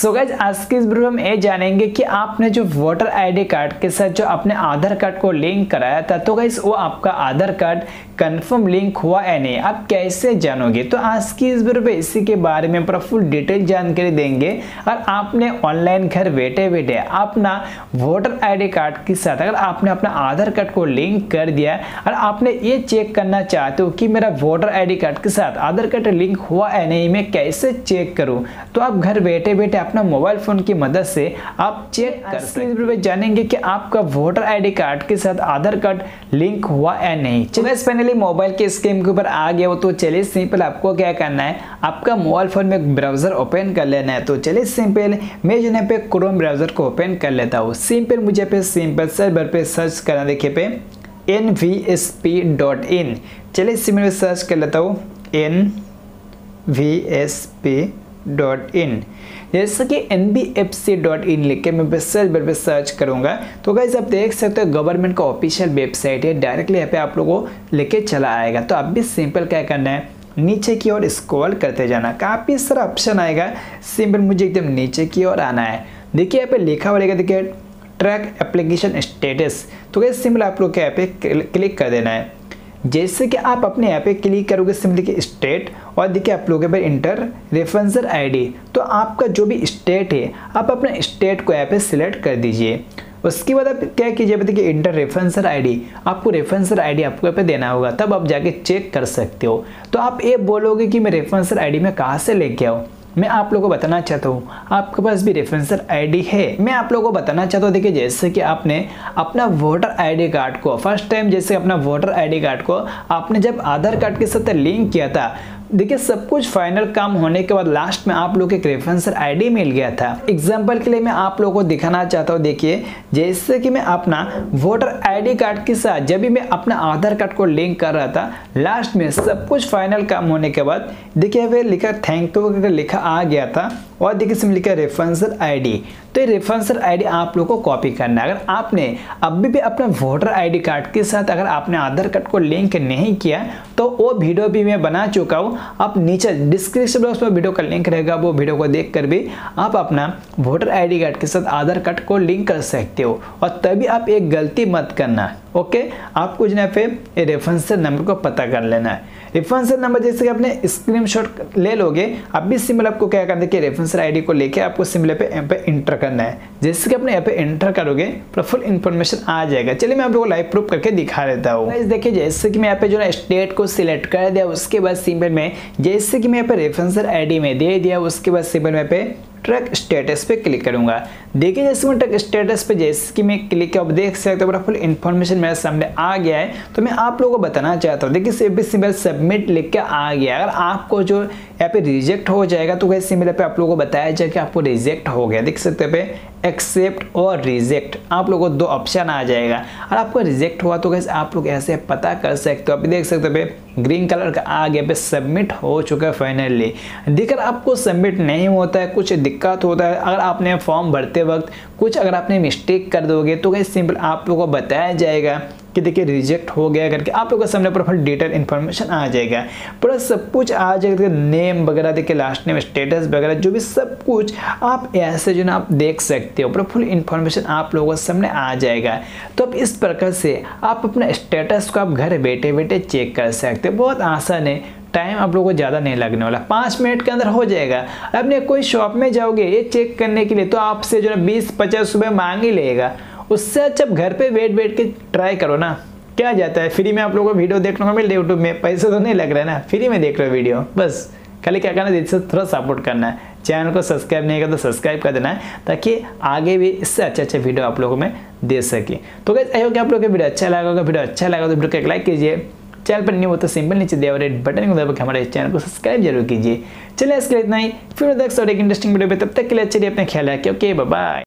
So guys आज की इस वीडियो में ये जानेंगे कि आपने जो वोटर आईडी कार्ड के साथ जो अपने आधार कार्ड को लिंक कराया था, तो गाइस वो आपका आधार कार्ड कंफर्म लिंक हुआ या नहीं, आप कैसे जानोगे। तो आज की इस वीडियो पे इसी के बारे में पूरा फुल डिटेल जानकारी देंगे। और आपने ऑनलाइन घर बैठे बैठे अपना वोटर आईडी कार्ड के साथ अगर आपने अपना आधार कार्ड को लिंक कर दिया और आपने ये चेक करना चाहते हो कि मेरा वोटर आईडी कार्ड के साथ आधार कार्ड लिंक हुआ या नहीं, मैं कैसे चेक करूं, तो आप घर बैठे बैठे अपना मोबाइल फोन की मदद से आप चेक कर सकते हैं। जानेंगे कि आपका वोटर आईडी कार्ड के साथ आधार कार्ड लिंक हुआ या नहीं। चलिए फाइनली मोबाइल के स्क्रीन के ऊपर आ गया हो, तो चलिए सिंपल आपको क्या करना है, आपका मोबाइल फोन में एक ब्राउजर ओपन कर लेना है। तो चलिए सिंपल मैं जो है पे क्रोम ब्राउजर को ओपन कर लेता हूँ। सिंपल मुझे पे सिंपल सर्च बार पे सर्च करना, देखिए पे nvsp.in। चलिए सिंपल सर्च कर लेता हूँ nvsp.in। जैसे कि nbfc.in लिख के मैं सर्च बार पे सर्च करूंगा, तो गाइस आप देख सकते हो गवर्नमेंट का ऑफिशियल वेबसाइट है, डायरेक्टली यहाँ पे आप लोगों को लेके चला आएगा। तो आप भी सिंपल क्या करना है, नीचे की ओर स्क्रॉल करते जाना, काफी सारा ऑप्शन आएगा। सिंपल मुझे एकदम नीचे की ओर आना है। देखिए यहाँ पे लिखा हुआ रहेगा, देखिए ट्रैक एप्लीकेशन स्टेटस। तो गाइस सिंपल आप लोग यहाँ पे क्लिक कर देना है। जैसे कि आप अपने यहाँ पे क्लिक करोगे, सिंपल देखिए स्टेट और देखिए आप लोगों पे इंटर रेफरेंसर आईडी। तो आपका जो भी स्टेट है आप अपने स्टेट को यहाँ पे सिलेक्ट कर दीजिए। उसके बाद आप क्या कीजिए, देखिए इंटर रेफरेंसर आईडी, आपको रेफरेंसर आईडी आपको यहाँ पे देना होगा, तब आप जाके चेक कर सकते हो। तो आप ये बोलोगे कि मैं रेफरेंसर आईडी में कहाँ से लेके आऊँ, मैं आप लोगों को बताना चाहता हूँ आपके पास भी रेफरेंसर आईडी है। मैं आप लोगों को बताना चाहता हूँ, देखिए जैसे कि आपने अपना वोटर आईडी कार्ड को फर्स्ट टाइम, जैसे अपना वोटर आईडी कार्ड को आपने जब आधार कार्ड के साथ लिंक किया था, देखिए सब कुछ फाइनल काम होने के बाद लास्ट में आप लोग को एक रेफरेंसर आईडी मिल गया था। एग्जांपल के लिए मैं आप लोगों को दिखाना चाहता हूँ, देखिए जैसे कि मैं अपना वोटर आईडी कार्ड के साथ जब भी मैं अपना आधार कार्ड को लिंक कर रहा था, लास्ट में सब कुछ फाइनल काम होने के बाद देखिए वे लिखा थैंक यू लिखा आ गया था और देखिए इसमें लिखा रेफरेंसर आईडी। तो ये रेफरेंसर आईडी आप लोगों को कॉपी करना है। अगर आपने अभी भी अपना वोटर आईडी कार्ड के साथ अगर आपने आधार कार्ड को लिंक नहीं किया, तो वो वीडियो भी मैं बना चुका हूँ, आप नीचे डिस्क्रिप्शन बॉक्स में वीडियो का लिंक रहेगा, वो वीडियो को देखकर भी आप अपना वोटर आईडी कार्ड के साथ आधार कार्ड को लिंक कर सकते हो। और तभी आप एक गलती मत करना, ओके। आपको जो है पे रेफरेंसर नंबर को पता कर लेना है। रेफरेंसर नंबर जैसे कि आपने स्क्रीनशॉट ले लोगे, अब भी सिंपल आपको क्या करना है कि रेफरेंसर आईडी को लेके आपको सिंपल पे यहाँ पे इंटर करना है। जैसे कि अपने यहाँ पे इंटर करोगे तो फुल इन्फॉर्मेशन आ जाएगा। चलिए मैं आप लोगों को लाइव प्रूफ करके दिखा देता हूँ। देखिए जैसे कि मैं यहाँ पे जो है स्टेट को सिलेक्ट कर दिया, उसके बाद सिंपल में जैसे कि मैं यहाँ पे रेफरेंसर आईडी में दे दिया, उसके बाद सिंपल में पे ट्रैक स्टेटस पे क्लिक करूंगा। देखिए जैसे मैं ट्रैक स्टेटस पे जैसे कि मैं क्लिक किया, अब देख सकते हो पूरा फुल इन्फॉर्मेशन मेरे सामने आ गया है। तो मैं आप लोगों को बताना चाहता हूँ, देखिए सिंपल सबमिट लिख के आ गया। अगर आपको जो यहाँ पे रिजेक्ट हो जाएगा, तो वैसे सिंपल पे आप लोगों को बताया जाए कि आपको रिजेक्ट हो गया, देख सकते पे एक्सेप्ट और रिजेक्ट आप लोगों को दो ऑप्शन आ जाएगा। और आपको रिजेक्ट हुआ तो कैसे आप लोग ऐसे पता कर सकते हो। अभी देख सकते हो पे ग्रीन कलर का आ गया, पे सबमिट हो चुका है फाइनली। देखकर आपको सबमिट नहीं होता है, कुछ दिक्कत होता है, अगर आपने फॉर्म भरते वक्त कुछ अगर आपने मिस्टेक कर दोगे, तो कैसे सिंपल आप लोगों को बताया जाएगा कि देखिए रिजेक्ट हो गया करके आप लोगों के सामने पूरा डिटेल इन्फॉर्मेशन आ जाएगा, पूरा सब कुछ आ जाएगा, नेम वगैरह देखिए लास्ट नेम स्टेटस वगैरह जो भी सब कुछ आप ऐसे जो ना आप देख सकते हो, पूरा फुल इन्फॉर्मेशन आप लोगों के सामने आ जाएगा। तो अब इस प्रकार से आप अपना स्टेटस को आप घर बैठे बैठे चेक कर सकते हो। बहुत आसान है, टाइम आप लोगों को ज़्यादा नहीं लगने वाला, 5 मिनट के अंदर हो जाएगा। अपने कोई शॉप में जाओगे ये चेक करने के लिए, तो आपसे जो है 20-50 रुपये मांग ही लेगा। उससे अच्छा घर पे बैठ के ट्राई करो ना, क्या जाता है। फ्री में आप लोगों को वीडियो देखने को मिल रहा है यूट्यूब में, पैसे तो नहीं लग रहा है ना, फ्री में देख रहे हो वीडियो। बस खाली क्या करना है, इससे थोड़ा सपोर्ट करना है। चैनल को सब्सक्राइब नहीं किया तो सब्सक्राइब कर देना है, ताकि आगे भी इससे अच्छे वीडियो आप लोगों में दे सके। तो गाइस आई होप कि आप लोगों को वीडियो अच्छा लगा होगा। वीडियो अच्छा लगा तो वीडियो को एक लाइक कीजिए, चैनल पर नहीं हो तो सिंपल नीचे दिया हुआ रेड बटन को दबाकर हमारे चैनल को सब्सक्राइब जरूर कीजिए। चलिए इसके लिए इतना ही, फिर देख सकते एक इंटरेस्टिंग वीडियो पे, तब तक के लिए चलिए अपना ख्याल रखिए। Okay bye bye.